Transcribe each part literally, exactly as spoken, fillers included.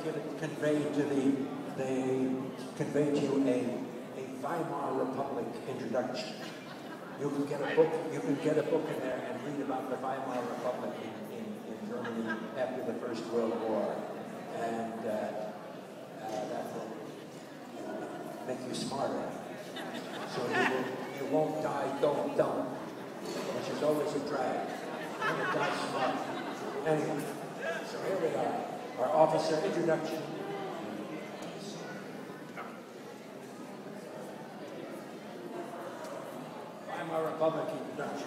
convey to the, they convey to you a, a Weimar Republic introduction. You can get a book, you can get a book in there and read about the Weimar Republic in, in, in Germany after the First World War. And uh, uh, that will uh, make you smarter. So you, will, you won't die don't dumb, which is always a drag. You will die smart. Anyway, so here we are. Our officer introduction. Weimar Republic introduction.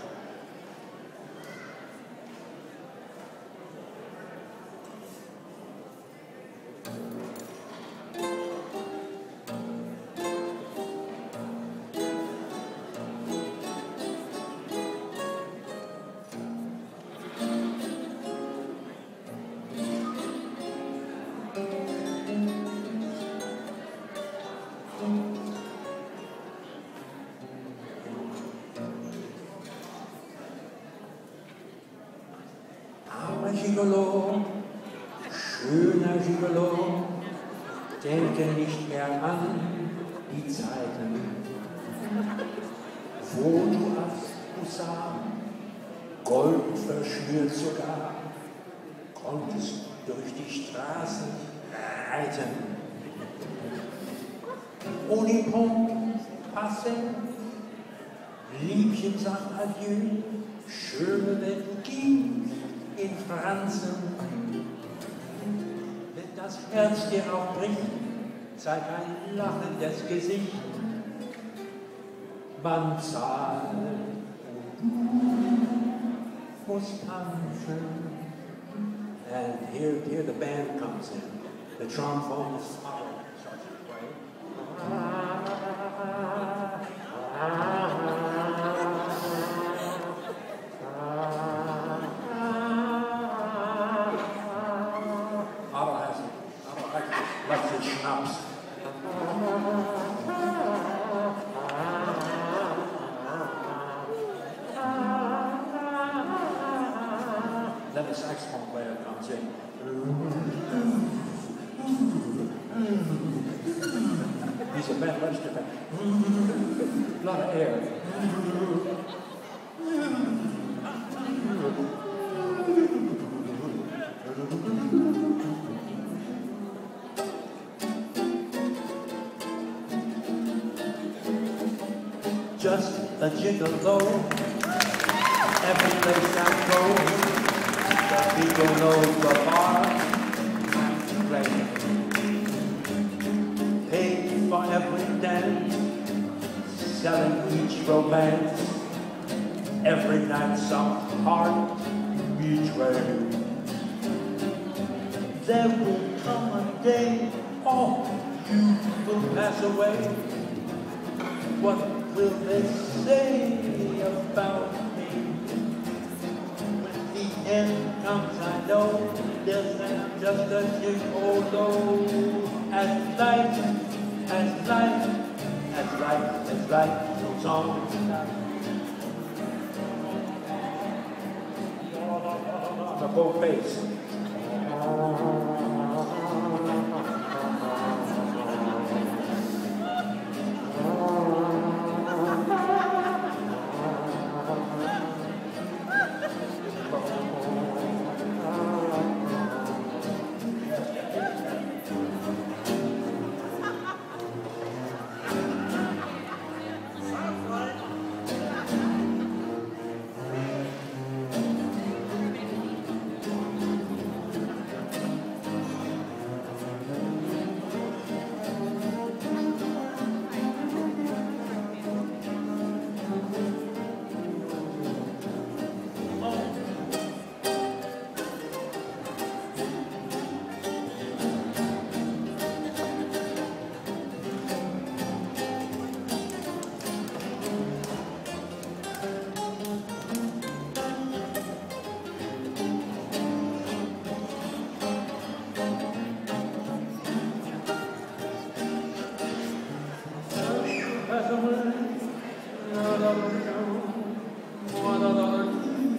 Gigolo, schöner Gigolo, denke nicht mehr an die Zeiten, wo du als Hussar, Gold verschnürt sogar, konntest durch die Straßen reiten. Unipont, passe, Liebchen sagt Adieu, schöne Welt ging in Franzen. Wenn das Herz dir auch bricht, zeig ein lachendes Gesicht. Man zahlt und du musst tanzen. And here, here the band comes in. The trombone starts to play. Then the saxophone player comes in. He's a bad register fan. A lot of air. Just a gigolo, every place I go. The people know the bar to play. Paid for every dance, selling each romance. Every night some heart betrayed. There will come a day, oh, you will pass away. What will they say about me? When the end comes, I know there's just a gigolo. As life, as life, as life, as life goes on. The both bass.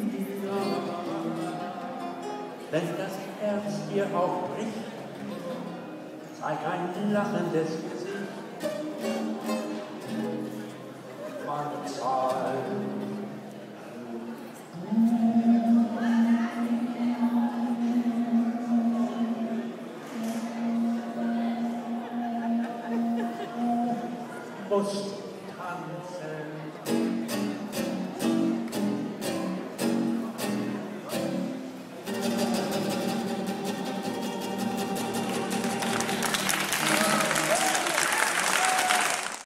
Wenn das Herz dir auch bricht, like ein lachendes Gesicht. Man zahlt. Most